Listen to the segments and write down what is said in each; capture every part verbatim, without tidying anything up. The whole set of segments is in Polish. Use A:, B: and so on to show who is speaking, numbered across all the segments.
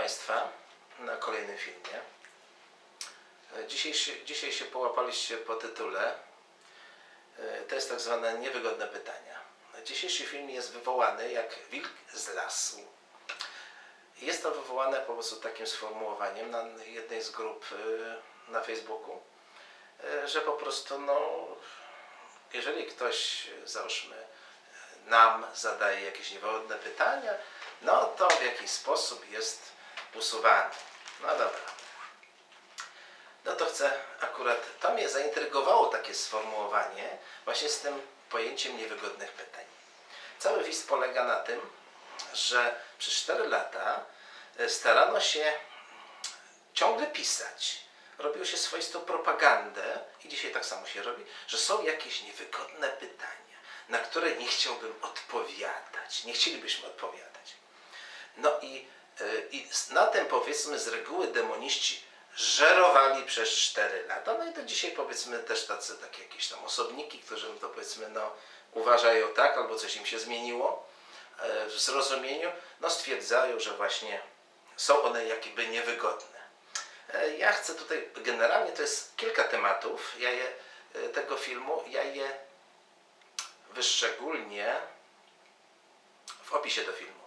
A: Państwa na kolejnym filmie. Dzisiaj się, dzisiaj się połapaliście po tytule. To jest tak zwane niewygodne pytania. Dzisiejszy film jest wywołany jak wilk z lasu. Jest to wywołane po prostu takim sformułowaniem na jednej z grup na Facebooku, że po prostu no, jeżeli ktoś, załóżmy, nam zadaje jakieś niewygodne pytania, no to w jakiś sposób jest usuwany. No dobra. No to chcę akurat, to mnie zaintrygowało takie sformułowanie właśnie z tym pojęciem niewygodnych pytań. Cały wist polega na tym, że przez cztery lata starano się ciągle pisać. Robiło się swoistą propagandę i dzisiaj tak samo się robi, że są jakieś niewygodne pytania, na które nie chciałbym odpowiadać. Nie chcielibyśmy odpowiadać. No i, i na tym, powiedzmy, z reguły demoniści żerowali przez cztery lata. No i to dzisiaj, powiedzmy, też tacy takie jakieś tam osobniki, którzy to, powiedzmy, no, uważają tak, albo coś im się zmieniło w zrozumieniu, no stwierdzają, że właśnie są one jakby niewygodne. Ja chcę tutaj, generalnie to jest kilka tematów ja je, tego filmu, ja je wyszczególnię w opisie do filmu.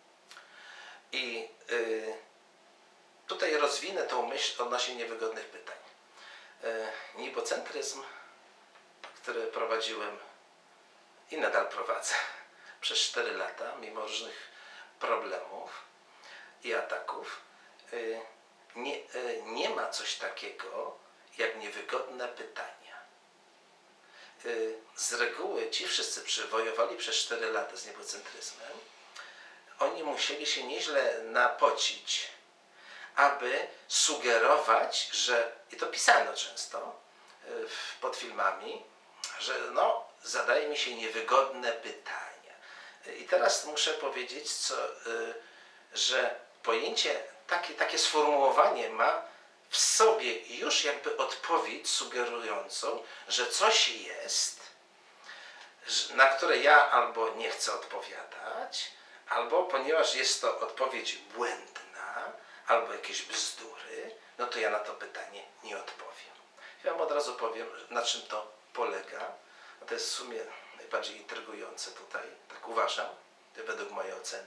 A: I y, tutaj rozwinę tą myśl odnośnie niewygodnych pytań. Y, nibocentryzm, który prowadziłem i nadal prowadzę przez cztery lata, mimo różnych problemów i ataków, y, nie, y, nie ma coś takiego jak niewygodne pytania. Y, z reguły ci wszyscy przywojowali przez cztery lata z niebocentryzmem. Oni musieli się nieźle napocić, aby sugerować, że, i to pisano często pod filmami, że no, zadaje mi się niewygodne pytania. I teraz muszę powiedzieć, co, że pojęcie, takie, takie sformułowanie ma w sobie już jakby odpowiedź sugerującą, że coś jest, na które ja albo nie chcę odpowiadać, albo ponieważ jest to odpowiedź błędna, albo jakieś bzdury, no to ja na to pytanie nie odpowiem. Ja wam od razu powiem, na czym to polega. A to jest w sumie najbardziej intrygujące tutaj, tak uważam, według mojej oceny.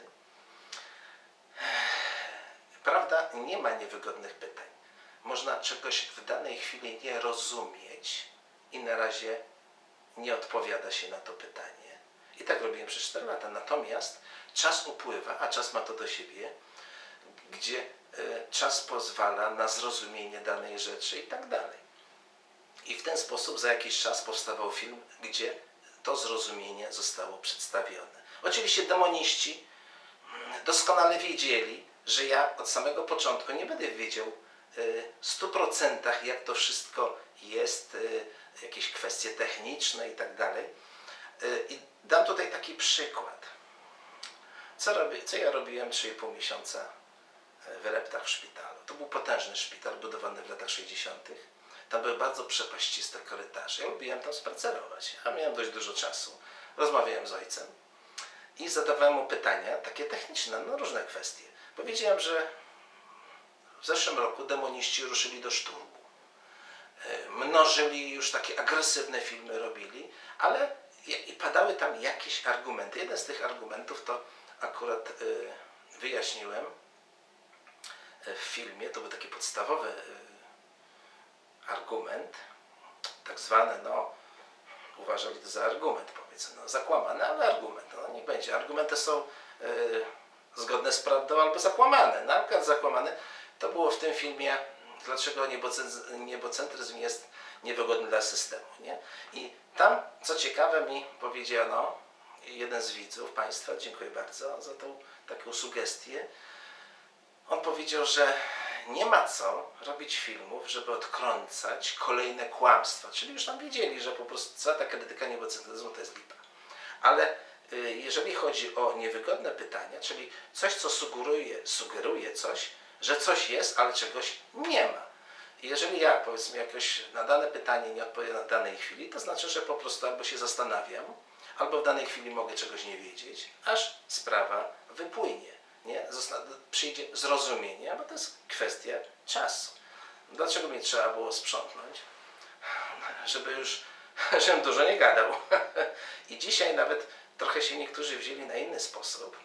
A: Prawda, nie ma niewygodnych pytań. Można czegoś w danej chwili nie rozumieć i na razie nie odpowiada się na to pytanie. I tak robiłem przez cztery lata. Natomiast czas upływa, a czas ma to do siebie, gdzie y, czas pozwala na zrozumienie danej rzeczy i tak dalej. I w ten sposób za jakiś czas powstawał film, gdzie to zrozumienie zostało przedstawione. Oczywiście demoniści doskonale wiedzieli, że ja od samego początku nie będę wiedział w stu procentach, jak to wszystko jest, y, jakieś kwestie techniczne i tak dalej. I dam tutaj taki przykład. Co, robię, co ja robiłem trzy i pół miesiąca w Reptach w szpitalu. To był potężny szpital budowany w latach sześćdziesiątych. Tam były bardzo przepaściste korytarze. Ja lubiłem tam spacerować. Ja miałem dość dużo czasu. Rozmawiałem z ojcem i zadawałem mu pytania takie techniczne, no różne kwestie. Powiedziałem, że w zeszłym roku demoniści ruszyli do szturmu. Mnożyli, już takie agresywne filmy robili, ale i padały tam jakieś argumenty. Jeden z tych argumentów to akurat y, wyjaśniłem w filmie. To był taki podstawowy y, argument, tak zwany, no, uważali to za argument, powiedzmy, no, zakłamany, ale argument, no niech będzie. Argumenty są y, zgodne z prawdą albo zakłamane. Na przykład zakłamane to było w tym filmie, dlaczego niebocentryzm jest niewygodny dla systemu. Nie? I tam, co ciekawe, mi powiedziano, jeden z widzów Państwa, dziękuję bardzo za tą taką sugestię, on powiedział, że nie ma co robić filmów, żeby odkręcać kolejne kłamstwa. Czyli już tam wiedzieli, że po prostu cała ta krytyka niebocentryzmu to jest lipa. Ale y, jeżeli chodzi o niewygodne pytania, czyli coś, co sugeruje, sugeruje coś, że coś jest, ale czegoś nie ma. Jeżeli ja, powiedzmy, jakoś na dane pytanie nie odpowiem na danej chwili, to znaczy, że po prostu albo się zastanawiam, albo w danej chwili mogę czegoś nie wiedzieć, aż sprawa wypłynie. nie? Zosta przyjdzie zrozumienie, bo to jest kwestia czasu. Dlaczego mi trzeba było sprzątnąć? Żeby już, żebym dużo nie gadał. I dzisiaj nawet trochę się niektórzy wzięli na inny sposób,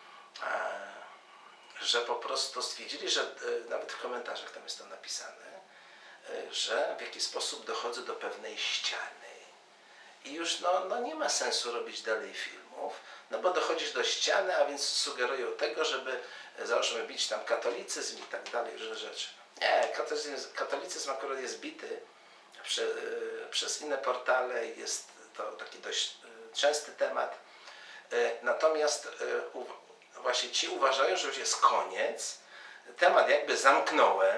A: że po prostu stwierdzili, że nawet w komentarzach tam jest to napisane, że w jakiś sposób dochodzę do pewnej ściany. I już no, no nie ma sensu robić dalej filmów, no bo dochodzisz do ściany, a więc sugerują tego, żeby załóżmy bić tam katolicyzm i tak dalej, różne rzeczy. Nie, katolicyzm, katolicyzm akurat jest bity prze, przez inne portale, jest to taki dość częsty temat. Natomiast właśnie ci uważają, że już jest koniec, temat jakby zamknąłem.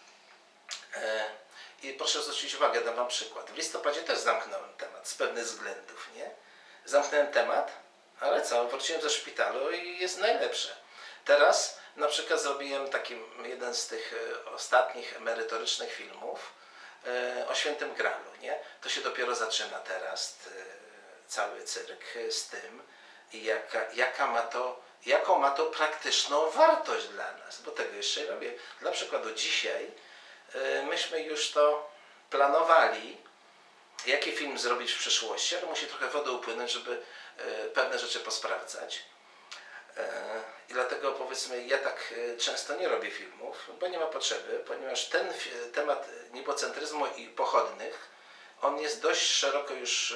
A: I proszę zwrócić uwagę, dam wam przykład. W listopadzie też zamknąłem temat z pewnych względów, nie? Zamknąłem temat, ale co? Wróciłem ze szpitalu i jest najlepsze. Teraz na przykład zrobiłem taki jeden z tych ostatnich merytorycznych filmów o Świętym Gralu, nie? To się dopiero zaczyna teraz cały cyrk z tym, jaka, jaka ma to, jaką ma to praktyczną wartość dla nas, bo tego jeszcze robię. Dla przykładu dzisiaj myśmy już to planowali, jaki film zrobić w przyszłości, ale musi trochę wody upłynąć, żeby pewne rzeczy posprawdzać. I dlatego powiedzmy, ja tak często nie robię filmów, bo nie ma potrzeby, ponieważ ten temat nibocentryzmu i pochodnych, on jest dość szeroko już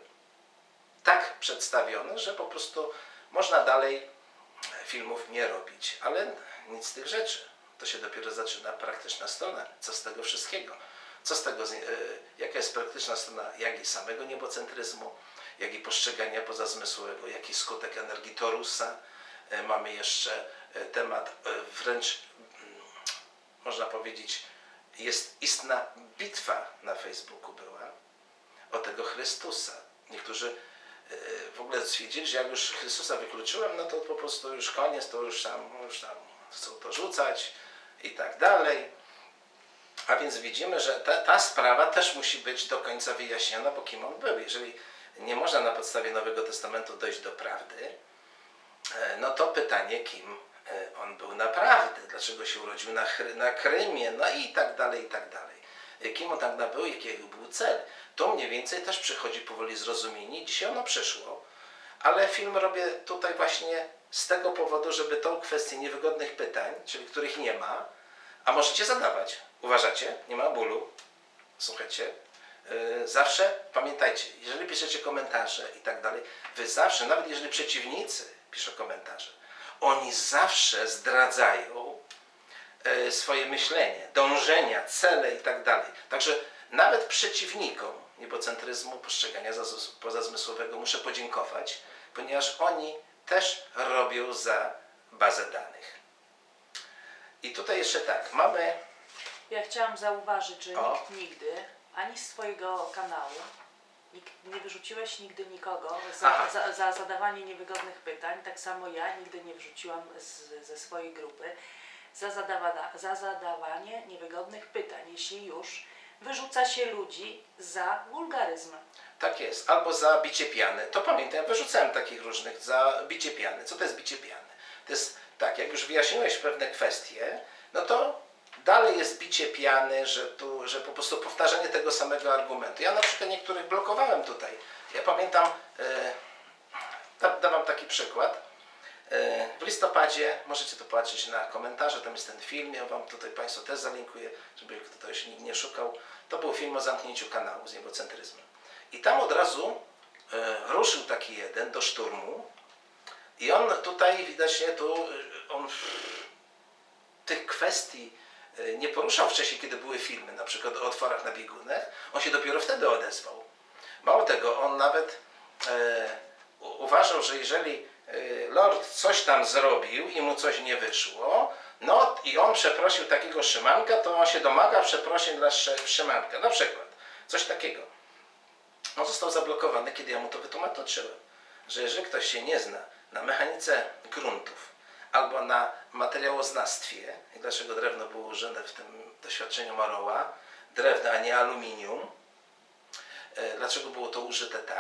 A: tak przedstawiony, że po prostu można dalej filmów nie robić, ale nic z tych rzeczy. To się dopiero zaczyna praktyczna strona. Co z tego wszystkiego? Co z tego, jaka jest praktyczna strona, jak i samego niebocentryzmu, jak i postrzegania pozazmysłowego, jaki skutek energii Torusa. Mamy jeszcze temat wręcz, można powiedzieć, jest istna bitwa na Facebooku była o tego Chrystusa. Niektórzy w ogóle stwierdzili, że jak już Chrystusa wykluczyłem, no to po prostu już koniec, to już tam, już tam chcą to rzucać i tak dalej. A więc widzimy, że ta, ta sprawa też musi być do końca wyjaśniona, bo kim on był. Jeżeli nie można na podstawie Nowego Testamentu dojść do prawdy, no to pytanie, kim on był naprawdę, dlaczego się urodził na, na Krymie, no i tak dalej, i tak dalej. Kim on tak był, jaki był cel. To mniej więcej też przychodzi powoli zrozumienie. Dzisiaj ono przyszło, ale film robię tutaj właśnie z tego powodu, żeby tą kwestię niewygodnych pytań, czyli których nie ma, a możecie zadawać. Uważacie? Nie ma bólu. Słuchajcie. Yy, zawsze pamiętajcie, jeżeli piszecie komentarze i tak dalej, wy zawsze, nawet jeżeli przeciwnicy piszą komentarze, oni zawsze zdradzają yy, swoje myślenie, dążenia, cele i tak dalej. Także nawet przeciwnikom niebocentryzmu, postrzegania pozazmysłowego muszę podziękować, ponieważ oni też robią za bazę danych. I tutaj jeszcze tak, mamy...
B: Ja chciałam zauważyć, że
A: O.
B: nikt nigdy, ani z swojego kanału, nikt, nie wyrzuciłeś nigdy nikogo za, za, za zadawanie niewygodnych pytań, tak samo ja nigdy nie wrzuciłam z, ze swojej grupy za, zadawa, za zadawanie niewygodnych pytań, jeśli już wyrzuca się ludzi za wulgaryzm.
A: Tak jest, albo za bicie piany. To pamiętam, ja wyrzucałem takich różnych za bicie piany. Co to jest bicie piany? To jest tak, jak już wyjaśniłeś pewne kwestie, no to dalej jest bicie piany, że, tu, że po prostu powtarzanie tego samego argumentu. Ja na przykład niektórych blokowałem tutaj. Ja pamiętam, e, dam wam taki przykład. E, w listopadzie, możecie to patrzeć na komentarze, tam jest ten film, ja wam tutaj Państwu też zalinkuję, żeby ktoś nikt nie szukał. To był film o zamknięciu kanału z niebocentryzmem. I tam od razu e, ruszył taki jeden do szturmu i on tutaj widocznie tu, on tych kwestii nie poruszał wcześniej, kiedy były filmy, na przykład o otworach na biegunach, on się dopiero wtedy odezwał. Mało tego, on nawet e, uważał, że jeżeli e, Lord coś tam zrobił i mu coś nie wyszło, no i on przeprosił takiego Szymanka, to on się domaga przeprosin dla Szymanka. Na przykład, coś takiego. On został zablokowany, kiedy ja mu to wytłumaczyłem, że jeżeli ktoś się nie zna na mechanice gruntów albo na materiałoznawstwie, i dlaczego drewno było użyte w tym doświadczeniu Morrowa, drewno, a nie aluminium, dlaczego było to użyte tak,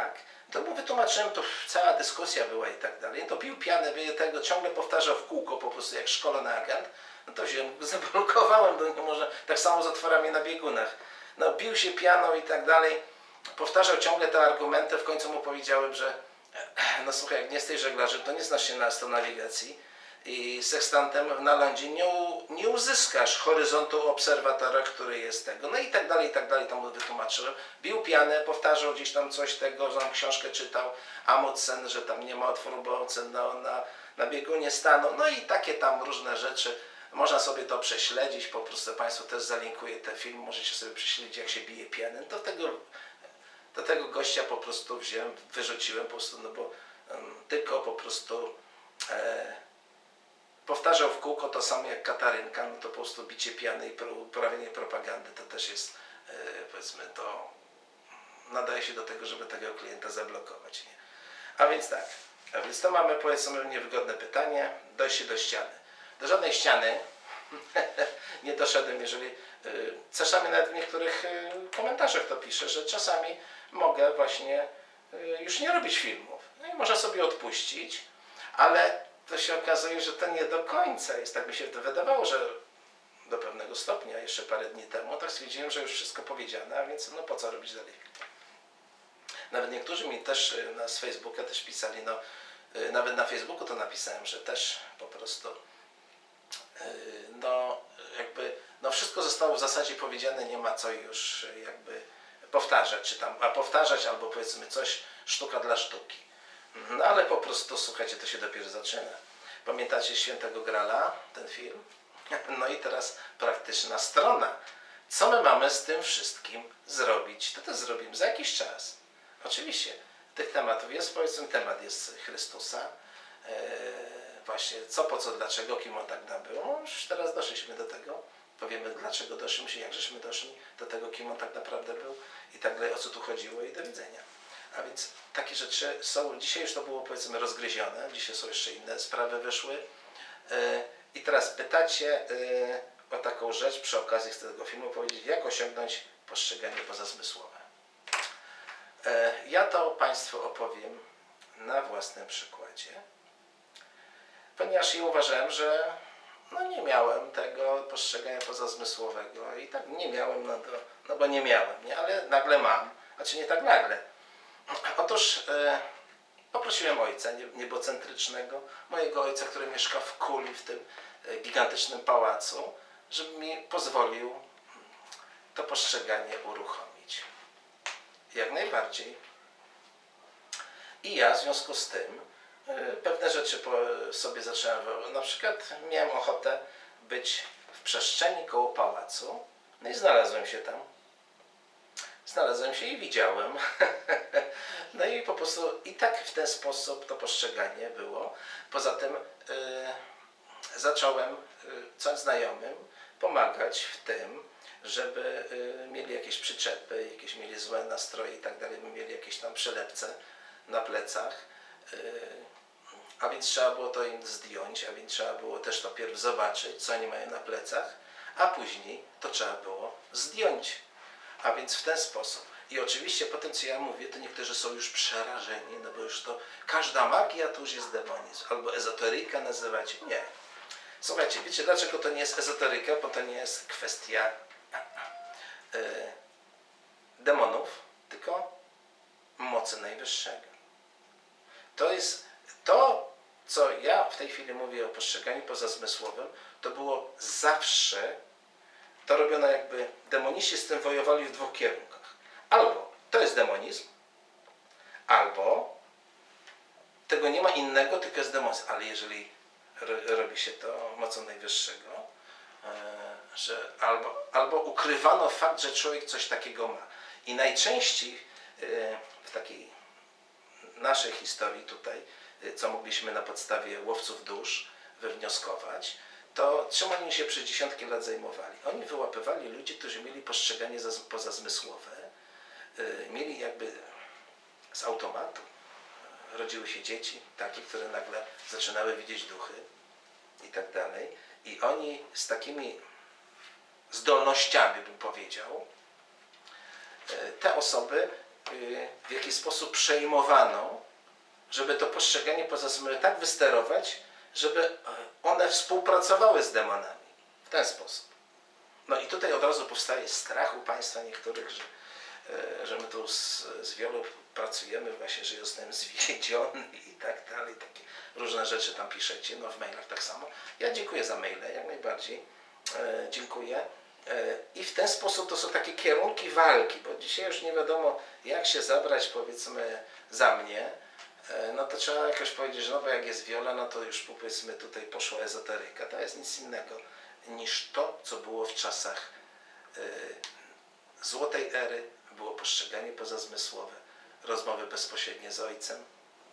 A: To mu wytłumaczyłem, to cała dyskusja była i tak dalej. To pił pianę, wie tego, ciągle powtarzał w kółko po prostu jak szkolony agent. No to wziąłem, zablokowałem, do nie może, tak samo z otworami na biegunach. No bił się pianą i tak dalej. Powtarzał ciągle te argumenty, w końcu mu powiedziałem, że no słuchaj, jak nie jesteś żeglarzem, to nie znasz się na astronawigacji i sekstantem na lądzie nie, u, nie uzyskasz horyzontu obserwatora, który jest tego. No i tak dalej, i tak dalej, tam mu wytłumaczyłem. Bił pianę, powtarzał gdzieś tam coś tego, że tam książkę czytał, Amundsen, że tam nie ma otworu, bo ocen na, na, na biegunie stanął. No i takie tam różne rzeczy. Można sobie to prześledzić, po prostu Państwu też zalinkuję te filmy, możecie sobie prześledzić, jak się bije pianę. Do tego, do tego gościa po prostu wziąłem, wyrzuciłem po prostu, no bo um, tylko po prostu e, powtarzał w kółko to samo jak Katarynka, no to po prostu bicie piany i uprawianie propagandy to też jest, e, powiedzmy, to nadaje się do tego, żeby tego klienta zablokować. Nie? A więc tak, a więc to mamy, powiedzmy, niewygodne pytanie, dojście do ściany. Do żadnej ściany nie doszedłem, jeżeli y, czasami nawet w niektórych y, komentarzach to piszę, że czasami mogę właśnie y, już nie robić filmów. No i można sobie odpuścić, ale to się okazuje, że to nie do końca jest. Tak mi się to wydawało, że do pewnego stopnia, jeszcze parę dni temu, tak stwierdziłem, że już wszystko powiedziane, a więc no po co robić dalej film. Nawet niektórzy mi też y, na, z Facebooka też pisali, no y, nawet na Facebooku to napisałem, że też po prostu no jakby no wszystko zostało w zasadzie powiedziane, nie ma co już jakby powtarzać, czy tam, a powtarzać albo powiedzmy coś sztuka dla sztuki. No ale po prostu słuchajcie, to się dopiero zaczyna. Pamiętacie Świętego Grala, ten film? No i teraz praktyczna strona. Co my mamy z tym wszystkim zrobić? To też zrobimy za jakiś czas. Oczywiście tych tematów jest, powiedzmy temat jest Chrystusa. Właśnie co, po co, dlaczego, kim on tak nabył. No już teraz doszliśmy do tego. Powiemy, dlaczego doszliśmy, jak żeśmy doszli do tego, kim on tak naprawdę był i tak dalej, o co tu chodziło i do widzenia. A więc takie rzeczy są, dzisiaj już to było powiedzmy rozgryzione, dzisiaj są jeszcze inne sprawy wyszły. I teraz pytacie o taką rzecz, przy okazji chcę tego filmu powiedzieć, jak osiągnąć postrzeganie pozazmysłowe. Ja to Państwu opowiem na własnym przykładzie. Ponieważ ja uważałem, że no nie miałem tego postrzegania pozazmysłowego i tak nie miałem, no, to, no bo nie miałem, nie? Ale nagle mam, znaczy nie tak nagle. Otóż e, poprosiłem ojca niebocentrycznego, mojego ojca, który mieszka w Kuli, w tym e, gigantycznym pałacu, żeby mi pozwolił to postrzeganie uruchomić. Jak najbardziej. I ja w związku z tym pewne rzeczy sobie zacząłem, na przykład miałem ochotę być w przestrzeni koło pałacu, no i znalazłem się tam. Znalazłem się i widziałem. No i po prostu i tak w ten sposób to postrzeganie było. Poza tym yy, zacząłem yy, coś znajomym pomagać w tym, żeby yy, mieli jakieś przyczepy, jakieś mieli złe nastroje i tak dalej, mieli jakieś tam przylepce na plecach. Yy, A więc trzeba było to im zdjąć, a więc trzeba było też to pierw zobaczyć, co oni mają na plecach, a później to trzeba było zdjąć. A więc w ten sposób. I oczywiście po tym, co ja mówię, to niektórzy są już przerażeni, no bo już to każda magia to już jest demonizm. Albo ezoteryka nazywać. Nie. Słuchajcie, wiecie dlaczego to nie jest ezoteryka? Bo to nie jest kwestia yy, demonów, tylko mocy najwyższego. To jest to, co ja w tej chwili mówię o postrzeganiu pozazmysłowym, to było zawsze, to robiono jakby, demoniści z tym wojowali w dwóch kierunkach. Albo to jest demonizm, albo tego nie ma innego, tylko jest demonizm. Ale jeżeli robi się to mocą najwyższego, że albo, albo ukrywano fakt, że człowiek coś takiego ma. I najczęściej w takiej naszej historii tutaj, co mogliśmy na podstawie łowców dusz wywnioskować, to czym oni się przez dziesiątki lat zajmowali? Oni wyłapywali ludzi, którzy mieli postrzeganie pozazmysłowe, mieli jakby z automatu, rodziły się dzieci, takie, które nagle zaczynały widzieć duchy i tak dalej. I oni z takimi zdolnościami, bym powiedział, te osoby w jakiś sposób przejmowano, żeby to postrzeganie poza zmysłem tak wysterować, żeby one współpracowały z demonami. W ten sposób. No i tutaj od razu powstaje strach u Państwa niektórych, że, że my tu z, z wielu pracujemy właśnie, że jestem zwiedziony i tak dalej. Takie różne rzeczy tam piszecie, no w mailach tak samo. Ja dziękuję za maile, jak najbardziej. E, dziękuję. E, I w ten sposób to są takie kierunki walki, bo dzisiaj już nie wiadomo, jak się zabrać, powiedzmy, za mnie. E, no to trzeba jakoś powiedzieć, że no bo jak jest Wiola, no to już powiedzmy tutaj poszła ezoteryka. To jest nic innego niż to, co było w czasach y, złotej ery, było postrzeganie pozazmysłowe, rozmowy bezpośrednie z Ojcem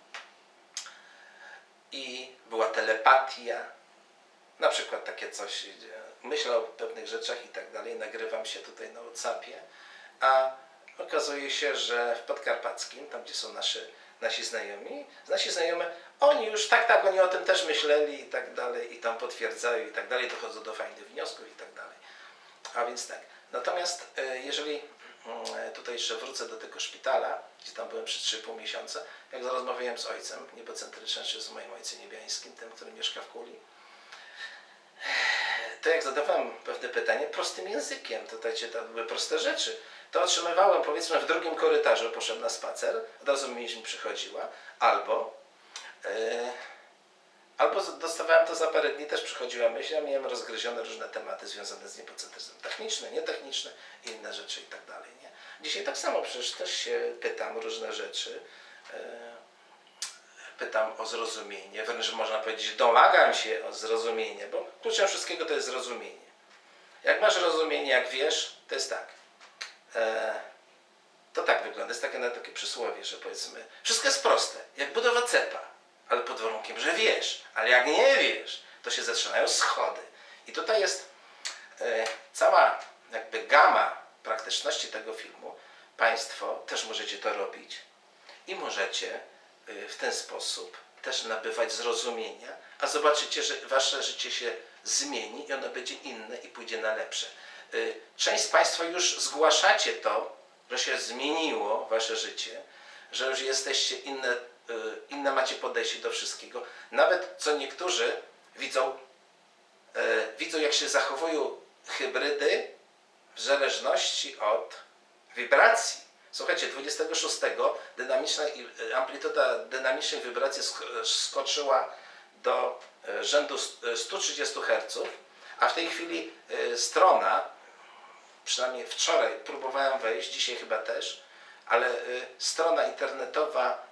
A: i była telepatia, na przykład takie coś, myślę o pewnych rzeczach i tak dalej, nagrywam się tutaj na WhatsAppie, a okazuje się, że w Podkarpackim, tam gdzie są nasze, nasi znajomi, nasi znajomi, oni już tak, tak, oni o tym też myśleli i tak dalej, i tam potwierdzają i tak dalej, dochodzą do fajnych wniosków i tak dalej. A więc tak. Natomiast jeżeli tutaj jeszcze wrócę do tego szpitala, gdzie tam byłem przez trzy i pół miesiąca, jak rozmawiałem z ojcem niebocentrycznym, czy z moim ojcem niebiańskim, tym, który mieszka w Kuli, to jak zadawałem pewne pytanie prostym językiem, tutaj to były proste rzeczy, to otrzymywałem, powiedzmy, w drugim korytarzu, poszedłem na spacer, od razu mi przychodziła, albo yy, albo dostawałem to za parę dni, też przychodziła myśl, ja miałem rozgryzione różne tematy związane z niebocentryzmem, techniczne, nietechniczne i inne rzeczy i tak dalej. Nie? Dzisiaj tak samo, przecież też się pytam różne rzeczy, yy, pytam o zrozumienie, wręcz można powiedzieć, domagam się o zrozumienie, bo kluczem wszystkiego to jest zrozumienie. Jak masz rozumienie, jak wiesz, to jest tak. E, to tak wygląda, jest takie, nawet takie przysłowie, że powiedzmy, wszystko jest proste, jak budowa cepa, ale pod warunkiem, że wiesz, ale jak nie wiesz, to się zaczynają schody. I tutaj jest e, cała jakby gama praktyczności tego filmu. Państwo też możecie to robić i możecie w ten sposób też nabywać zrozumienia, a zobaczycie, że wasze życie się zmieni i ono będzie inne i pójdzie na lepsze. Część z Państwa już zgłaszacie to, że się zmieniło wasze życie, że już jesteście inne, inne macie podejście do wszystkiego. Nawet co niektórzy widzą, widzą jak się zachowują hybrydy w zależności od wibracji. Słuchajcie, dwudziestego szóstego dynamiczna, amplituda dynamicznej wibracji skoczyła do rzędu stu trzydziestu herców, a w tej chwili strona, przynajmniej wczoraj próbowałem wejść, dzisiaj chyba też, ale strona internetowa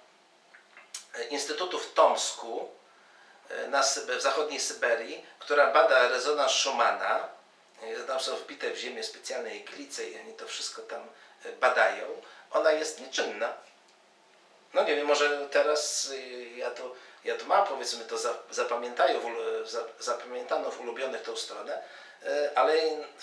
A: Instytutu w Tomsku na Sybe, w zachodniej Syberii, która bada rezonans Schumana, tam są wbite w ziemię specjalne iglice i oni to wszystko tam badają, ona jest nieczynna. No nie wiem, może teraz ja to, ja to mam, powiedzmy, to zapamiętają, zapamiętano w ulubionych tą stronę, ale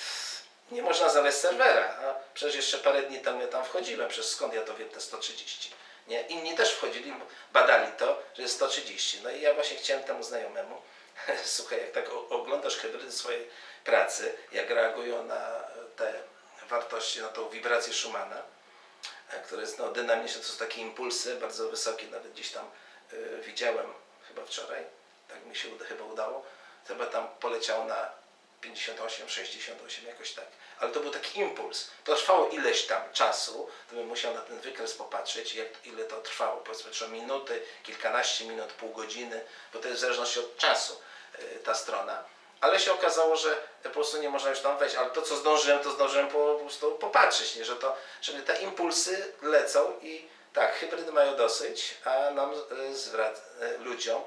A: nie można znaleźć serwera. A przecież jeszcze parę dni temu ja tam wchodziłem, przez skąd ja to wiem, te sto trzydzieści. Nie? Inni też wchodzili, badali to, że jest sto trzydzieści. No i ja właśnie chciałem temu znajomemu, słuchaj, jak tak oglądasz hybrydy swojej pracy, jak reagują na te wartości, na tą wibrację Schumana, które jest no, dynamiczne, to są takie impulsy bardzo wysokie, nawet gdzieś tam y, widziałem chyba wczoraj, tak mi się uda, chyba udało, chyba tam poleciało na pięćdziesiąt osiem, sześćdziesiąt osiem, jakoś tak. Ale to był taki impuls. To trwało ileś tam czasu, to bym musiał na ten wykres popatrzeć, jak, ile to trwało, powiedzmy trzy minuty, kilkanaście minut, pół godziny, bo to jest w zależności od czasu y, ta strona. Ale się okazało, że po prostu nie można już tam wejść, ale to co zdążyłem, to zdążyłem po prostu popatrzeć, nie? Że, to, że te impulsy lecą i tak, hybrydy mają dosyć, a nam, y, zwrac, y, ludziom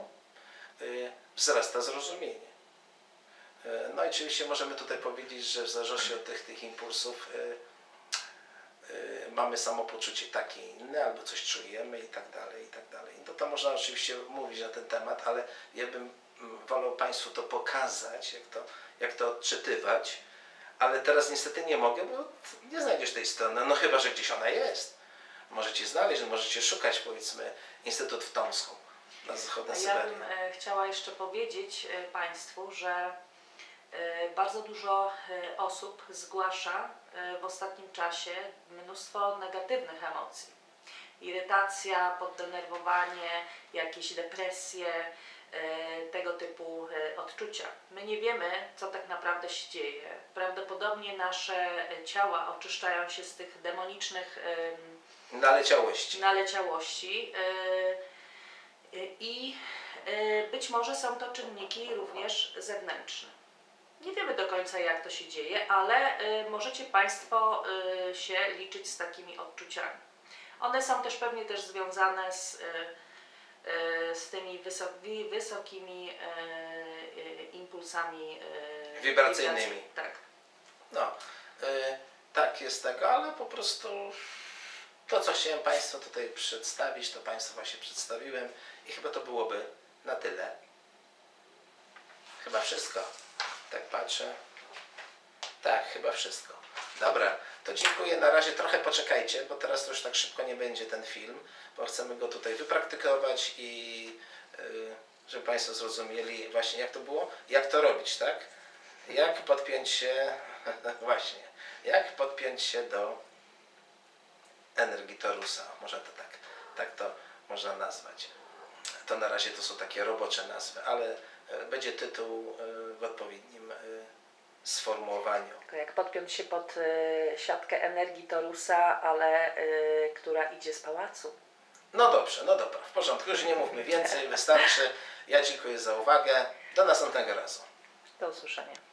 A: y, wzrasta zrozumienie. No i oczywiście możemy tutaj powiedzieć, że w zależności od tych, tych impulsów y, y, mamy samopoczucie takie inne, albo coś czujemy i tak dalej, i tak dalej. No to można oczywiście mówić na ten temat, ale ja bym wolał Państwu to pokazać, jak to, jak to odczytywać, ale teraz niestety nie mogę, bo nie znajdziesz tej strony, no chyba, że gdzieś ona jest. Możecie znaleźć, możecie szukać, powiedzmy, Instytut w Tomsku, na zachodniej Syberii.
B: Ja bym e, chciała jeszcze powiedzieć e, Państwu, że e, bardzo dużo e, osób zgłasza e, w ostatnim czasie mnóstwo negatywnych emocji. irytacja, poddenerwowanie, jakieś depresje, e, tego typu e, odczucia. My nie wiemy, co tak naprawdę się dzieje. Prawdopodobnie nasze ciała oczyszczają się z tych demonicznych em,
A: Naleciałości.
B: naleciałości e, e, i e, być może są to czynniki również zewnętrzne. Nie wiemy do końca, jak to się dzieje, ale y, możecie Państwo y, się liczyć z takimi odczuciami. One są też pewnie też związane z, y, y, z tymi wysoki, wysokimi y, y, impulsami y,
A: Wibracyjnymi.
B: wibracji. Tak.
A: No, y, tak jest tego, ale po prostu to, co chciałem Państwu tutaj przedstawić, to Państwu właśnie przedstawiłem i chyba to byłoby na tyle. Chyba wszystko. Tak patrzę. Tak, chyba wszystko. Dobra, to dziękuję. Na razie trochę poczekajcie, bo teraz to już tak szybko nie będzie ten film, bo chcemy go tutaj wypraktykować i yy, żeby Państwo zrozumieli właśnie jak to było, jak to robić, tak? Jak podpiąć się, właśnie, jak podpiąć się do energii Torusa. Można to tak, tak to można nazwać. To na razie to są takie robocze nazwy, ale będzie tytuł w odpowiednim sformułowaniu.
B: Jak podpiąć się pod y, siatkę energii Torusa, ale y, która idzie z pałacu.
A: No dobrze, no dobra, w porządku, już nie mówmy więcej, wystarczy. Ja dziękuję za uwagę. Do następnego razu.
B: Do usłyszenia.